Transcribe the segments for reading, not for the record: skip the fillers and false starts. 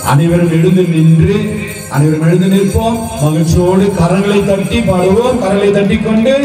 அனைவரும் எழுந்து நின்று அனைவரும் எழுந்து நிற்போம். மகிழ்ச்சியோடு கரங்களை தட்டி பாடுவோம். கரங்களை தட்டி கொண்டு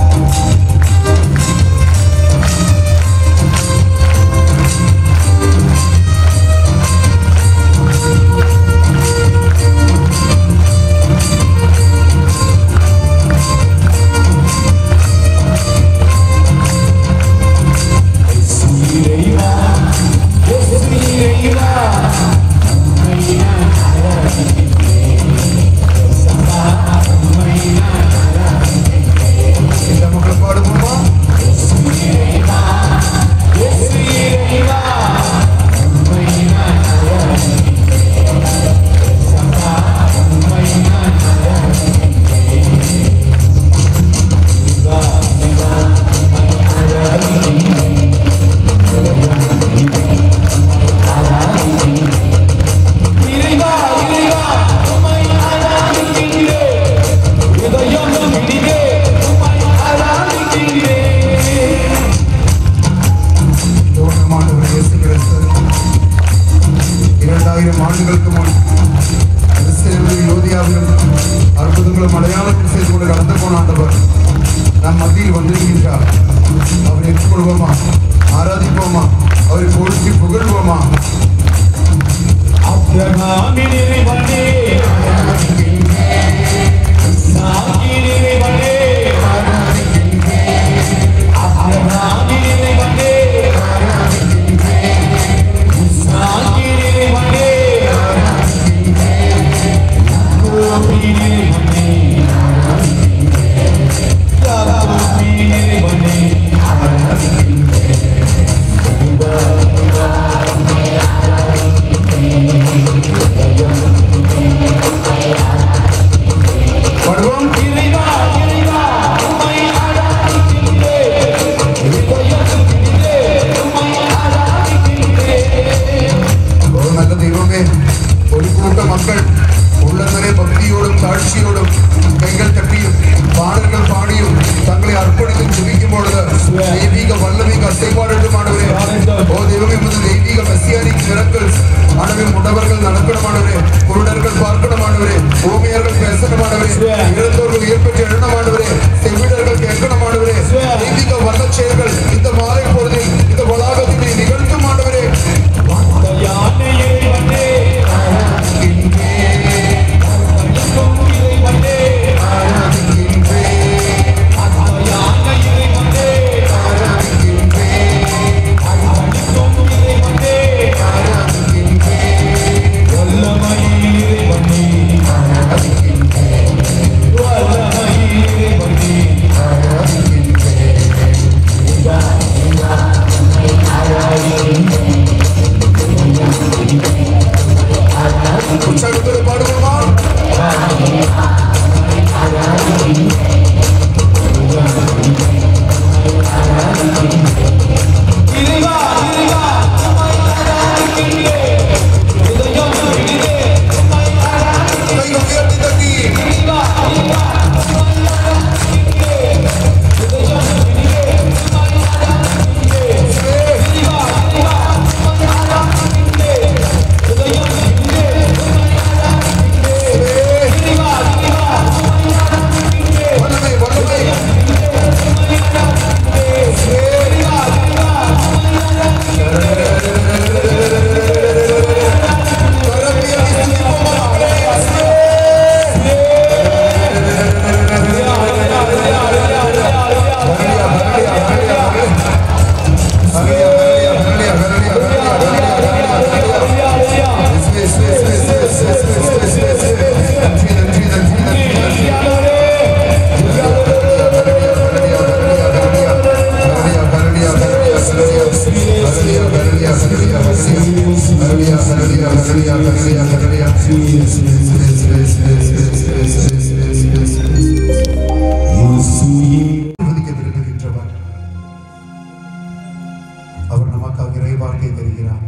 அவர் நமக்காக இறைவார்த்தை தருகிறார்.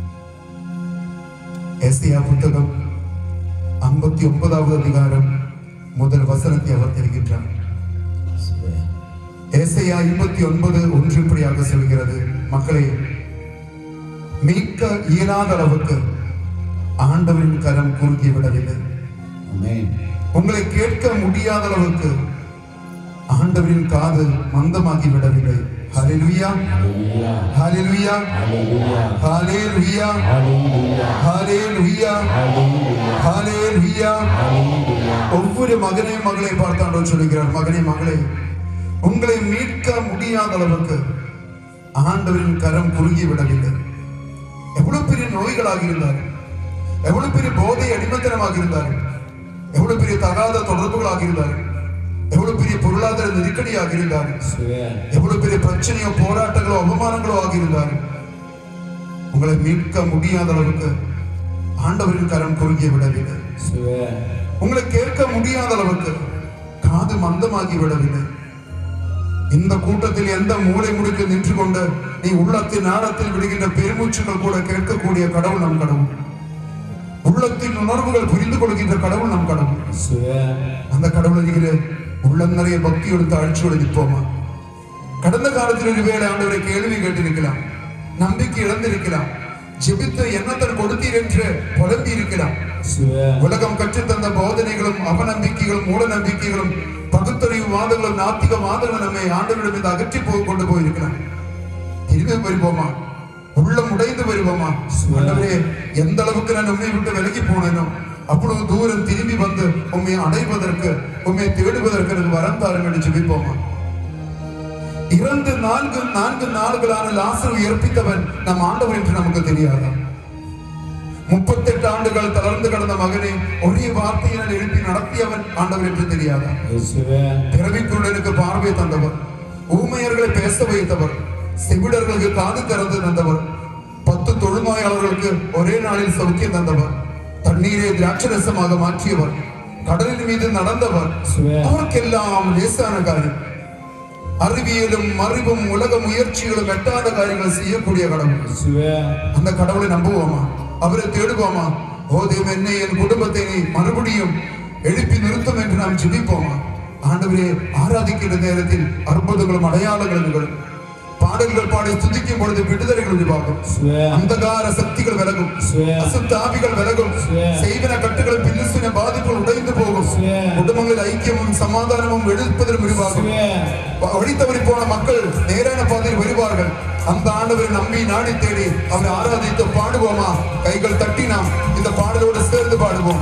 ஏசாயா புத்தகம் 59வது அதிகாரம் முதல் வசனத்தை அவர் தருகின்றார். ஏசாயா 59:1 இப்படியாக சொல்கிறது, மக்களை, மீட்க இயலாத அளவுக்கு ஆண்டவரின் கரம் குறுகி விடவில்லை. ஆமென். உங்களை கேட்க முடியாத அளவுக்கு ஆண்டவரின் காது மந்தமாகி விடவில்லை. ஹalleluya ஹalleluya ஹalleluya ஹalleluya ஹalleluya. ஒவ்வொரு மகனையும் மகளை பார்த்து ஆண்டவர் சொல்கிறார், மகனே மகளே, உங்களை மீட்க முடியாத அளவுக்கு ஆண்டவரின் கரம் குறுகி விடவில்லை. எவ்வளவு பெரிய நோய்களாக இருந்தார்கள், எவ்வளவு பெரிய போதை அடிமத்தனமாக இருந்தார்கள், எவ்வளவு பெரிய தகாத தொடர்புகளாக இருந்தார்கள், எவ்வளவு பெரிய பொருளாதார நெருக்கடியாக இருந்தார்கள், எவ்வளவு பெரிய பிரச்சனையோ போராட்டங்களோ அவமானங்களோ ஆகியிருந்தார்கள். உங்களை மீட்க முடியாத அளவுக்கு ஆண்டவரின் கரம் குறுகிய விடவில்லை. உங்களை கேட்க முடியாத அளவுக்கு காது மந்தமாகி விடவில்லை. இந்த கூட்டத்தில் எந்த மூலை முடுக்கு நின்று கொண்டு நீ உள்ளத்தின் ஆழத்தில் விடுகின்ற பெருமூச்சுகள் கூட கேட்கக்கூடிய கடவுள் நம் கடவுள். உள்ளத்தின் உணர்வுகள் புரிந்து கொள்கின்ற கடவுள் நம் கடவுள். அந்த கடவுள் இருக்கிற உள்ளம் நிறைய பக்தியோடு தாழ்ச்சியோடு நிற்போமா? கடந்த காலத்தில் ஒருவேளை ஆண்டவரை கேள்வி கேட்டிருக்கலாம், நம்பிக்கை இழந்திருக்கலாம், ஜெபித்த எண்ணத்தன் கொடுத்தீர் என்று புலம்பி இருக்கலாம். உலகம் கற்றுத்தந்த போதனைகளும் அவநம்பிக்கைகளும் மூட நம்பிக்கைகளும் பகுத்தறிவு வாதங்களும் நாத்திக வாதங்களும் நம்மை ஆண்டவரிடம் இந்த அகற்றி கொண்டு போயிருக்கலாம். திரும்பி வருவோமா? உள்ளம் உடைந்து வருவோமா? ஆண்டவரே, எந்த அளவுக்கு நான் உண்மை விட்டு விலகி போனேனோ அவ்வளவு தூரம் திரும்பி வந்து உண்மை அடைவதற்கு, உண்மை தேடுவதற்கு எனக்கு வரம் தாருங்கள் என்று ஜெபிப்போமா? 4 நாள்களான லாசரு உயிர்ப்பித்தவன் நம் ஆண்டவர் என்று நமக்கு தெரியாதா? 38 ஆண்டுகள் தளர்ந்து கடந்த மகனை ஒரே வார்த்தையினால் எழுப்பி நடத்தியவன் ஆண்டவர் என்று தெரியாதா? பிறவிக்குள்ளனுக்கு பார்வை தந்தவர், ஊமையர்களை பேச வைத்தவர், செவிடர்களுக்கு காது திறந்து தந்தவர், 10 தொழுநோயாளர்களுக்கு ஒரே நாளில் சௌக்கியம் தந்தவர், தண்ணீரை திராட்சரசமாக மாற்றியவர், கடலின் மீது நடந்தவர், அவருக்கெல்லாம் லேசான காரியம். அறிவியலும் அறிவும் உலக முயற்சிகளும் எட்டாத காரியங்கள் செய்யக்கூடிய கடவுள். அந்த கடவுளை நம்புவோமா? அவரை தேடுவோமா? ஓ தேவன், என்னை என் குடும்பத்தை நீ மறுபடியும் எழுப்பி நிறுத்தும் என்று நாம் ஜெபிப்போமா? ஆண்டவரே, ஆராதிக்கின்ற நேரத்தில் அற்புதங்களும் அடையாளங்களும் பாடல்கள் பாடி துதிக்கும் பொழுது விடுதலைகள் உருவாகும், அந்தகார சக்திகள் விலகும், அசுத்தாவிகள் விலகும், செய்வன கட்டுகள் பில்லிசுன பாதிப்புகள் உடைந்து போகும், குடும்பங்களில் ஐக்கியமும் சமாதானமும் எழுப்பதிலும் உருவாகும். வழித்தவறி போன மக்கள் நேரான பாதையில் வருவார்கள். அந்த ஆண்டவரை நம்பி நாடி தேடி அவரை ஆராதித்து பாடுவோமா? கைகள் தட்டி நாம் இந்த பாடலோடு சேர்ந்து பாடுவோம்.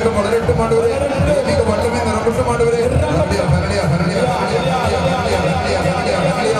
அபிஷேகம் வளரட்டும் ஆண்டவரே. தெய்வீக வல்லமை நிரம்பட்டும் ஆண்டவரே. ஹல்லேலூயா ஹல்லேலூயா ஹல்லேலூயா ஹல்லேலூயா ஹல்லேலூயா ஹல்லேலூயா ஹல்லேலூயா.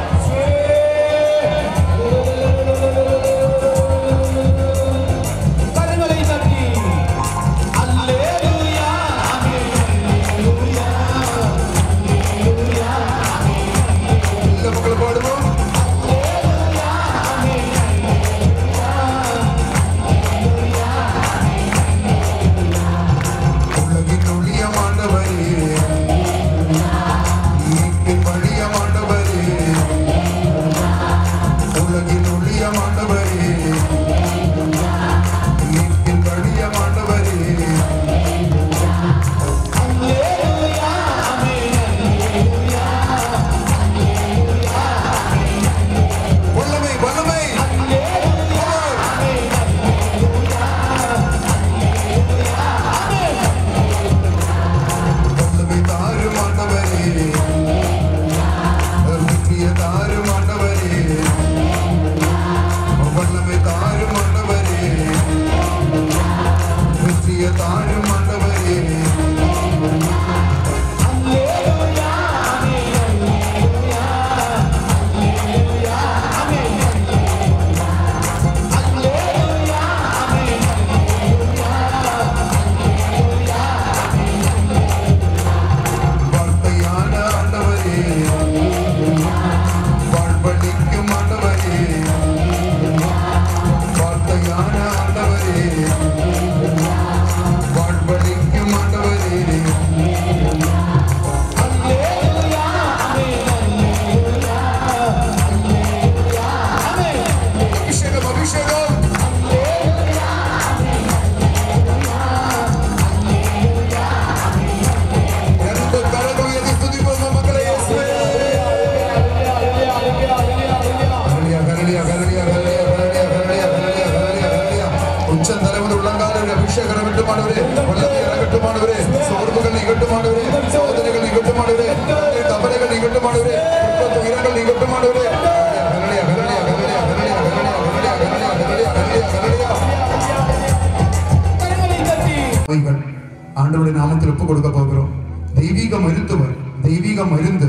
ஆண்டவருடைய நாமத்தில் ஒப்புக் கொடுக்க போகிறோம். தெய்வீக மருத்துவர், தெய்வீக மருந்து,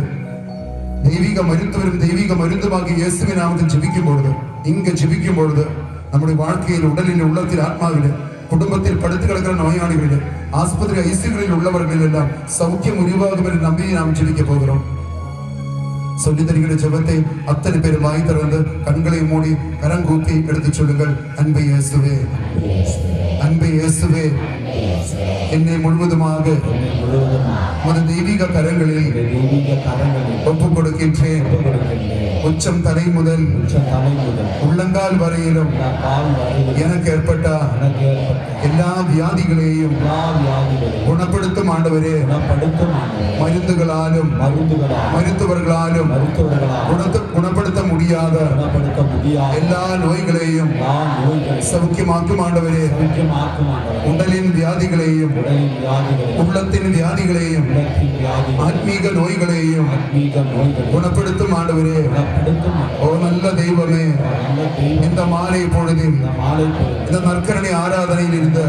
தெய்வீக மருத்துவரும் தெய்வீக மருந்துமாகி இயேசுவின் நாமத்தில் ஜெபிக்கும் பொழுது, இங்க ஜெபிக்கும் பொழுது நம்முடைய வாழ்க்கையில், உடலில், உள்ளத்தில், ஆத்மாவிலே, குடும்பத்தில் படுத்து கிடக்கிற நோயாளிகளிலே, ஆஸ்பத்திரி ஐசியூகளில் உள்ளவர்கள் எல்லாம் சௌக்கியம் உருவாகும் என்று நம்பி நாம் ஜெபிக்க போகிறோம். சொல்லி தருகிற ஜெபத்தை அத்தனை பேர் வாய் திறந்து கண்களை மூடி கரங்கூப்பி எடுத்து சொல்லுங்கள். அன்பே இயேசுவே, அன்பே இயேசுவே, என்னை முழுவதுமாக உமது தெய்வீக கரங்களில் ஒப்புக் கொடுக்கின்றேன். உச்சம் தலை முதல் உள்ளங்கால் வரையிலும் எனக்கு ஏற்பட்ட எல்லா வியாதிகளையும் குணப்படுத்தும் ஆண்டவரே. மருந்துகளாலும் மருத்துவர்களாலும் குணப்படுத்த முடியாத எல்லா நோய்களையும் சௌக்கியமாக்கும் ஆண்டவரே. உடலின் வியாதிகளையும் உள்ளத்தின் வியாதிகளையும் ஆத்மீக நோய்களையும் குணப்படுத்தும் ஆண்டவரே. ஓ நல்ல தெய்வமே, இந்த மாலை பொழுதில் இந்த நற்கரணை ஆராதனையில் இருந்த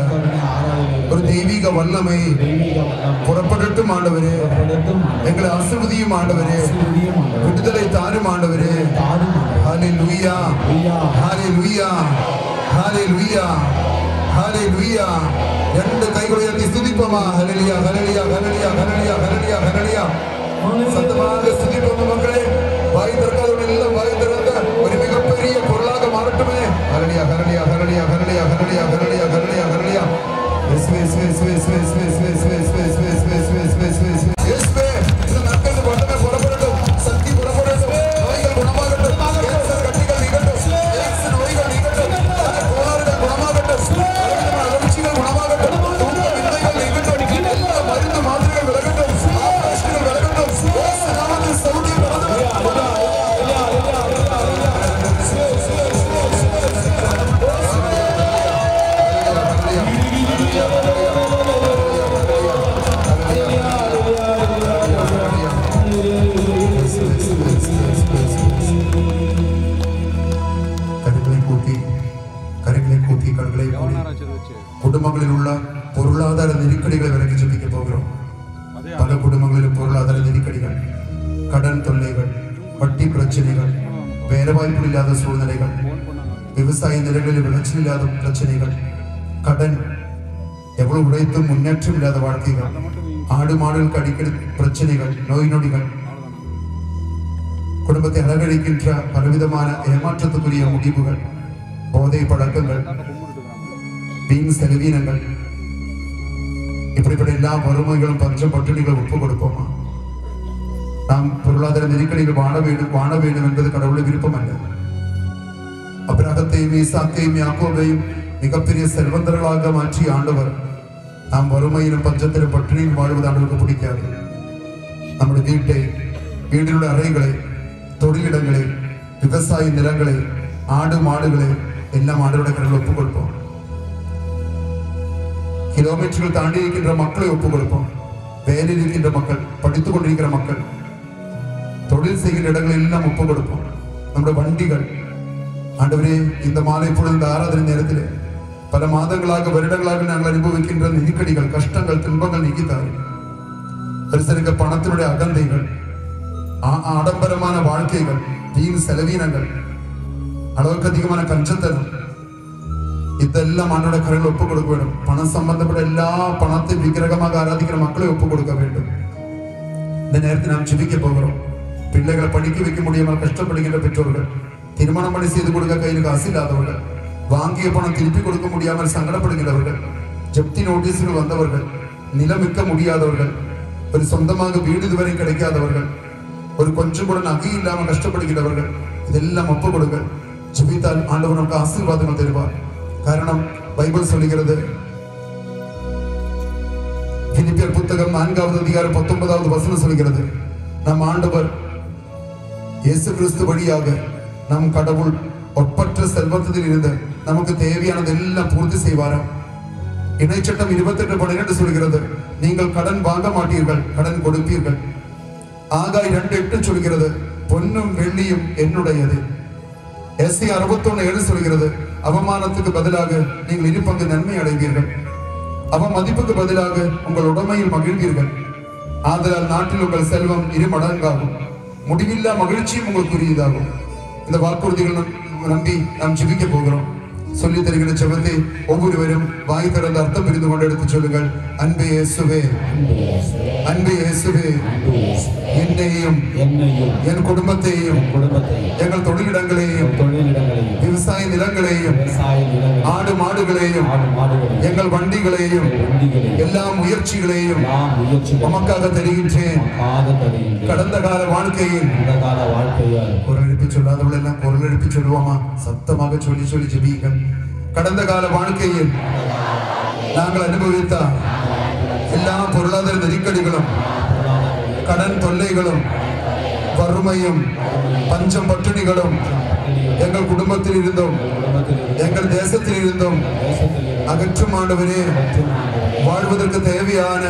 ஒரு தெய்வீக வல்லமை புறப்படட்டும் ஆண்டவரே. எங்களை ஆசீர்வதியும் ஆண்டவரே, விடுதலை தாரும் ஆண்டவரே. ஹல்லேலூயா ஹல்லேலூயா ஹல்லேலூயா ஹல்லேலூயா. ரெண்டு கைகளை உயர்த்தி ஸ்துதிப்போமா. ஹல்லேலூயா ஹல்லேலூயா ஹல்லேலூயா ஹல்லேலூயா ஹல்லேலூயா ஹல்லேலூயா. சத்தமாக ஸ்துதிப்போமா மக்களே. வாய் திறக்காதவர்கள் எல்லாம் வாய் திறந்த ஒரு மிகப்பெரிய பொருளாக மாறட்டுமே. ஹல்லேலூயா ஹல்லேலூயா ஹல்லேலூயா ஹல்லேலூயா ஹல்லேலூயா ஹல்லேலூயா ஹல்லேலூயா ஹல்லேலூயா. இயேசுவே இயேசுவே இயேசுவே இயேசுவே இயேசுவே இயேசுவே இயேசுவே இயேசுவே இயேசுவே இயேசுவே. இயேசுவே இந்த நற்கரணை வல்லமை புறப்படட்டும், சக்தி புறப்படட்டும், நோய்கள் குணமாகட்டும், கேன்சர் கட்டிகள் நீங்கட்டும், எய்ட்ஸ் நோய்கள் நீங்கட்டும், கோளாறுகள் குணமாகட்டும், அலர்ஜிகள் குணமாகட்டும், தூக்கமின்மைகள் நீங்கட்டும், எல்லா மருந்து மாத்திரைகள் விலகட்டும், ஆபரேஷன்கள் விலகட்டும், இயேசு நாமத்தில் சௌக்கியம் வரட்டும். குடும்பங்களில் உள்ள பொருளாதார நெருக்கடிகளை விலக்கி ஜெபிக்க போகிறோம். பல குடும்பங்களிலும் பொருளாதார நெருக்கடிகள், கடன் தொல்லைகள், வட்டி பிரச்சனைகள், வேலை வாய்ப்பு இல்லாத சூழ்நிலைகள், விவசாய நிலங்களில் விளைச்சல் இல்லாத பிரச்சனைகள், கடன், எவ்வளவு உழைத்தும் முன்னேற்றம் இல்லாத வாழ்க்கைகள், ஆடு மாடுகளுக்கு அடிக்கடி பிரச்சனைகள், நோய் நொடிகள், குடும்பத்தை அலங்கரிக்கின்ற பலவிதமான ஏமாற்றத்துக்குரிய முடிவுகள், போதை பழக்கங்கள், வீண் செலவீனங்கள், இப்படிப்பட்ட எல்லா வறுமைகளும் பஞ்சம் பட்டினிகளும் ஒப்பு கொடுப்போமா? நாம் பொருளாதார நெருக்கடியில் வாழ வேண்டும் என்பது கடவுளுடைய விருப்பம் அல்ல. அபிரகாத்தையும் ஈசாக்கையும் யாக்கோபையும் மிகப்பெரிய செல்வந்தர்களாக மாற்றிய ஆண்டவர் நாம் வறுமையிலும் பஞ்சத்திலும் பட்டினியும் வாழ்வது ஆண்டவருக்கு பிடிக்காது. நம்முடைய வீட்டை, வீடுள்ள அறைகளை, தொழிலிடங்களை, விவசாய நிலங்களை, ஆடு மாடுகளை எல்லாம் ஆண்டவருடைய கரங்களில் ஒப்புக் கொடுப்போம். கிலோமீட்டர்கள் தாண்டி இருக்கின்ற மக்களை ஒப்புக் கொடுப்போம். வேலையில் இருக்கின்ற மக்கள், படித்துக் கொண்டிருக்கிற மக்கள், தொழில் செய்கின்ற இடங்களை எல்லாம் ஒப்புக் கொடுப்போம். நம்முடைய வண்டிகள், ஆண்டவரே, இந்த மாலை பொழுது இந்த ஆராதனை நேரத்தில் பல மாதங்களாக வருடங்களாக நாங்கள் அனுபவிக்கின்ற நெருக்கடிகள், கஷ்டங்கள், துன்பங்கள் நீக்கித்தாரு. பெருசனுக்கு பணத்தினுடைய அகந்தைகள், ஆடம்பரமான வாழ்க்கைகள், வீண் செலவீனங்கள், அளவுக்கு அதிகமான கஞ்சத்தனம், இதெல்லாம் ஆண்டோட கரையில் ஒப்புக் கொடுக்க வேண்டும். பணம் சம்பந்தப்பட்ட எல்லா பணத்தை விக்கிரகமாக ஆராதிக்கிற மக்களை ஒப்புக் கொடுக்க வேண்டும். இந்த நேரத்தில் நாம் ஜெபிக்க போகிறோம். பிள்ளைகளை படிக்க வைக்க முடியாமல் கஷ்டப்படுகின்ற பெற்றோர்கள், திருமணம் பண்ணி செய்து கொடுக்க கையில் காசு இல்லாதவர்கள், வாங்கிய பணம் திருப்பி கொடுக்க முடியாமல் சங்கடப்படுகிறவர்கள், ஜப்தி நோட்டீஸுகள் வந்தவர்கள், நிலம் விற்க முடியாதவர்கள், ஒரு சொந்தமாக வீடு இதுவரை கிடைக்காதவர்கள், ஒரு கொஞ்சம் கூட நகை இல்லாமல் கஷ்டப்படுகிறவர்கள், இதெல்லாம் ஒப்புக் கொடுங்க. ஜெபித்தால் ஆண்டவர் நமக்கு ஆசீர்வாதங்கள் தருவார். காரணம், பைபிள் சொல்லுகிறது, பிலிப்பியர் புத்தகம் 4வது அதிகாரம் 19வது வசனம் சொல்கிறது, நம் ஆண்டவர் இயேசு கிறிஸ்து வழியாக நம் கடவுள் ஒப்பற்ற செல்வத்தில் இருந்து நமக்கு தேவையானது எல்லாம் பூர்த்தி செய்வாராம். இணைச்சட்டம் 28:12 சொல்கிறது, நீங்கள் கடன் வாங்க மாட்டீர்கள், கடன் கொடுப்பீர்கள். ஆகாய் 2:8 சொல்கிறது, பொன்னும் வெள்ளியும் என்னுடையது. எஸ்ஐ 61:7 சொல்கிறது, அவமானத்துக்கு பதிலாக நீங்கள் இருபங்கு நன்மை அடைவீர்கள், அவமதிப்புக்கு பதிலாக உங்கள் உடைமையில் மகிழ்வீர்கள். ஆதலால் நாட்டில் உங்கள் செல்வம் 2 மடங்காகும், முடிவில்லா மகிழ்ச்சியும் உங்களுக்குரியதாகும். இந்த வாக்குறுதிகள் நம்பி நாம் ஜெபிக்க போகிறோம். சொல்லி தருகிற ஜெபத்தை ஒவ்வொருவரும் வாய் திறந்து அர்த்தம் புரிந்து கொண்டு எடுத்து சொல்லுங்கள். அன்பே இயேசுவே, அன்பே இயேசுவே, என்னையும் என் குடும்பத்தையும் எங்கள் தொழிலிடங்களையும் விவசாய நிலங்களையும் ஆடு மாடுகளையும் எங்கள் வண்டிகளையும் எல்லா முயற்சிகளையும் உமக்காக தருகின்றேன். கடந்த கால வாழ்க்கையில் குரல் எழுப்பி சொல்லாதவள் எல்லாம் குரல் எழுப்பி சொல்லுவோமா? சத்தமாக சொல்லி சொல்லி ஜெபியுங்கள். கடந்த கால வாழ்க்கையில் நாங்கள் அனுபவித்த எல்லா பொருளாதார நெருக்கடிகளும், கடன் தொல்லைகளும், வறுமையும், பஞ்சம் பட்டினிகளும் எங்கள் குடும்பத்தில் இருந்தும் எங்கள் தேசத்தில் இருந்தும் அகற்றும் ஆண்டவரே, வாழ்வதற்கு தேவையான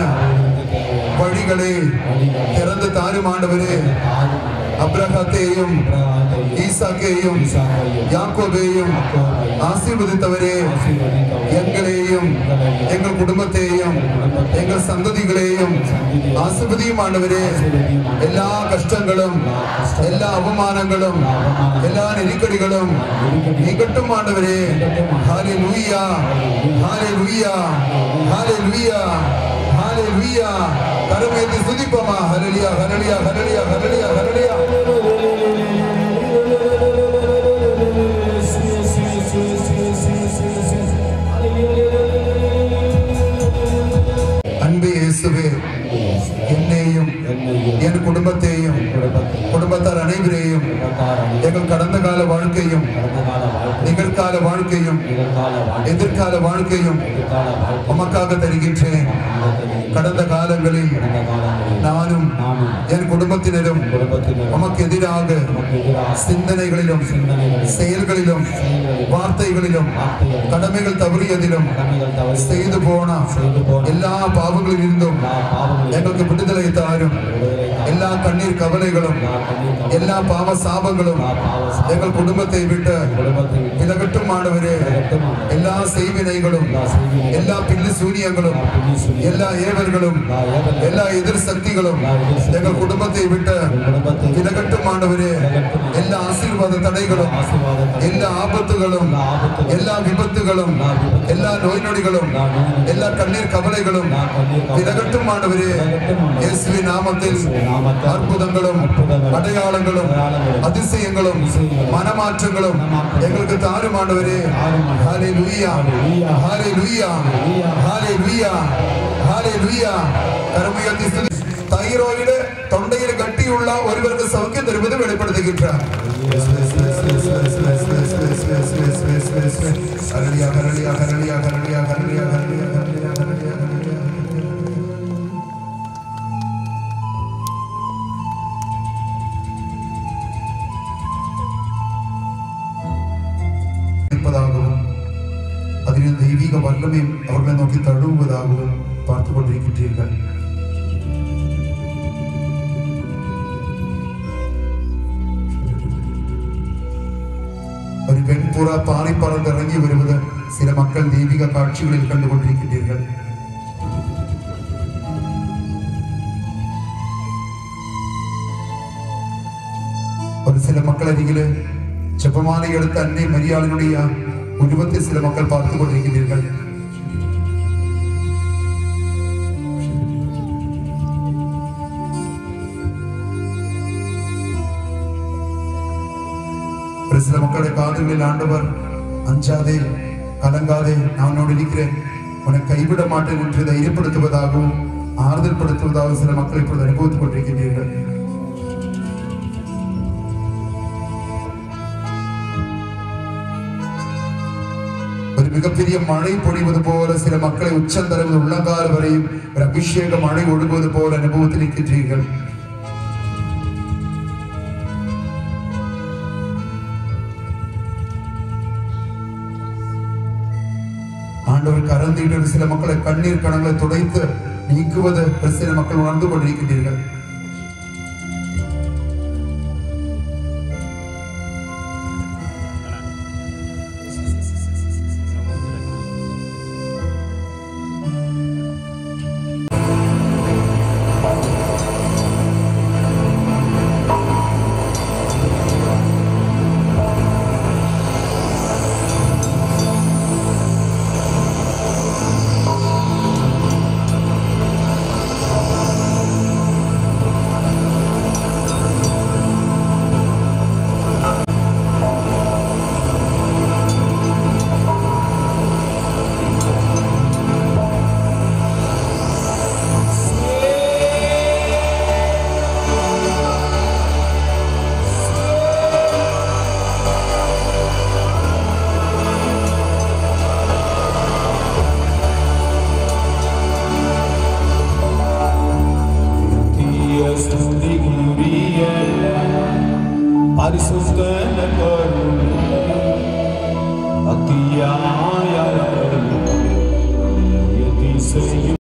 வழிகளை திறந்து தாரும் ஆண்டவரே. அப்ரகாத்தையும் ஈசாக்கையும் யாக்கோபையும் ஆசீர்வதித்தவரே, எங்களையும் எங்கள் குடும்பத்தையும் எங்கள் சந்ததிகளையும் ஆசீர்வதியும் ஆண்டவரே. எல்லா கஷ்டங்களும், எல்லா அவமானங்களும், எல்லா நெருக்கடிகளும் நீங்கட்டும் ஆண்டவரே. ஹல்லேலூயா, ஹல்லேலூயா, ஹல்லேலூயா, ஹல்லேலூயா. கரமேந்தி துதிப்போமா? ஹல்லேலூயா, ஹல்லேலூயா, ஹல்லேலூயா, ஹல்லேலூயா, ஹல்லேலூயா. அன்பே இயேசுவே, என்னையும் என் குடும்பத்தையும் குடும்பத்தார் அனைவரையும் எங்கள் கடந்த கால வாழ்க்கையும் நிகழ்கால வாழ்க்கையும் எதிர்கால வாழ்க்கையும் உமக்காக தருகின்றேன். கடந்த காலங்களில் நானும் என் குடும்பத்தினரும் உமக்கு எதிராக சிந்தனைகளிலும் செயல்களிலும் வார்த்தைகளிலும் கடமைகள் தவறியதிலும் செய்து போன எல்லா பாவங்களில் இருந்தும் எங்களுக்கு விடுதலை தாரும். எல்லா கண்ணீர் கவலைகளும், எல்லா பாவ சாபங்களும் எங்கள் குடும்பத்தை விட்டு விலகட்டும் ஆண்டவரே. எல்லா செய்வினைகளும் எல்லா பில்லு சூனியங்களும் எல்லா ஏவர்களும் எல்லா எதிர் சக்திகளும் எங்கள் குடும்பத்தை விட்டு விலகட்டும் ஆண்டவரே. எல்லா ஆசீர்வாத தடைகளும் எல்லா ஆபத்துகளும் எல்லா விபத்துகளும் எல்லா நோய் நொடிகளும் எல்லா கண்ணீர் கவலைகளும் விலகட்டும் ஆண்டவரே. இயேசுவின் நாமத்தில் அற்புதங்களும் அடையாளங்களும் அதிசயங்களும் மனமாற்றங்களும் எங்களுக்கு தாரும் ஆண்டவரே. ஹல்லேலூயா ஹல்லேலூயா ஹல்லேலூயா ஹல்லேலூயா. கரமுயர்த்தி ஸ்துதி. தைராய்டு தொண்டையில் கட்டியுள்ள ஒருவருக்கு சௌக்கியம் தருவது வெளிப்படுத்துகின்றார். ஹல்லேலூயா ஹல்லேலூயா ஹல்லேலூயா ஹல்லேலூயா ஹல்லேலூயா ஹல்லேலூயா ஹல்லேலூயா. அதில் தெய்வீக வல்லமையும் அவர்களை நோக்கி தழுவுவதாகவும் பார்த்துக் கொண்டிருக்கின்றீர்கள். ஒரு பெண் புறா பாறை பறந்து இறங்கி வருவது சில மக்கள் தெய்வீக காட்சிகளில் கண்டு கொண்டிருக்கின்றீர்கள். ஒரு சில மக்கள் அருகிலே ஜெபமாலை எடுத்த அன்னை மரியாளினுடைய உருவத்தை சில மக்கள் பார்த்துக் கொண்டிருக்கிறீர்கள். ஒரு சில மக்களுடைய காதுகளில் ஆண்டவர் அஞ்சாதே கலங்காதே நான் உன்னோடு இருக்கிறேன் உன்னை கைவிட மாட்டேன் என்று தைரியப்படுத்துவதாகவும் ஆறுதல் படுத்துவதாகவும் சில மக்கள் இப்பொழுது அனுபவித்துக் கொண்டிருக்கின்றீர்கள். ஒரு மிகப்பெரிய மழை பொழிவது போல சில மக்களை உச்சந்தரவு உள்ளங்கால் வரையும் ஒரு அபிஷேக மழை ஒழுகுவது போல அனுபவத்தில் இருக்கின்றீர்கள். ஆண்டவர் கரந்திட்டு சில மக்களை கண்ணீர் கணங்களை துடைத்து நீக்குவது சில மக்கள் உணர்ந்து கொண்டிருக்கின்றீர்கள். Parisustana karuni, Aktiya